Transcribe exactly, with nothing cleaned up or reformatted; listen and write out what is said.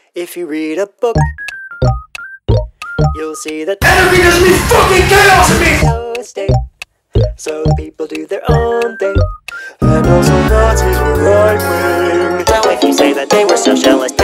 If you read a book, you'll see that anarchy doesn't mean fucking chaos to me! No state, so the people do their own thing. And also Nazis were right wing. Now if you say that they were socialist,